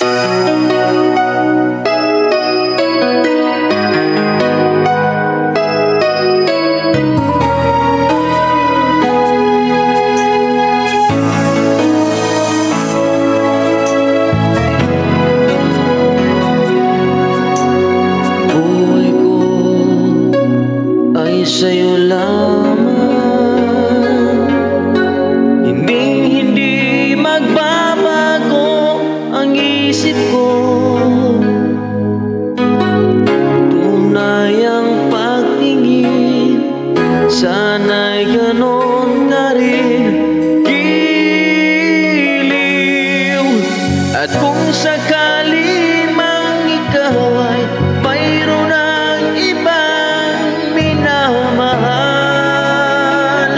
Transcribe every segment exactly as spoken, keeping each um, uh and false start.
Sa'yo lamang, hinding-hindi magbabago ang isip ko. Tunay ang pagtingin, sana'y ganon nga rin giliw. At kung sakali mang ikaw ay mayroon ng ibang minamahal,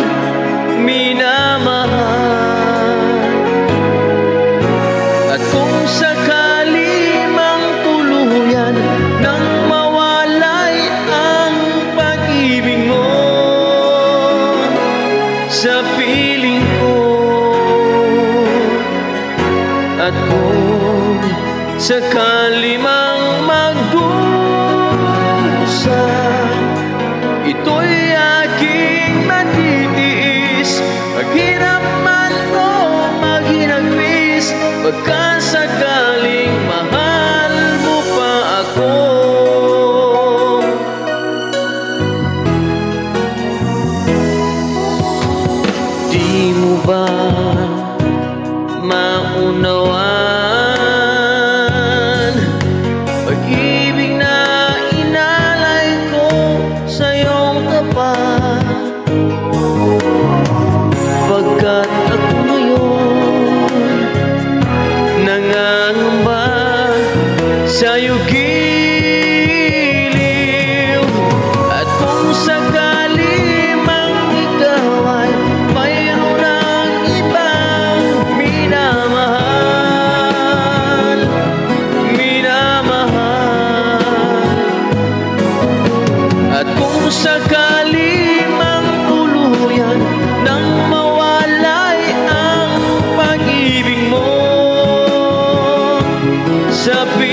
minamahal. At kung sakali mang tuluyan nang mawalay ang pag-ibig mo sa piling ko, at kung sakali mang magdusa, ito'y aking matitiis. Maghirap man o maghinagwis, pagkasakaling mahal mo pa ako. Di mo ba maunawaan pag-ibig na inalay ko sa iyong tapat? Pagkat ako ngayon nangangamba sa'yo giliw. At kung sakali mang ikaw ay mayroon ng ibang minamahal, minamahal. At kung sakali mang tuluyan nang mawalay ang pag-ibig mo sa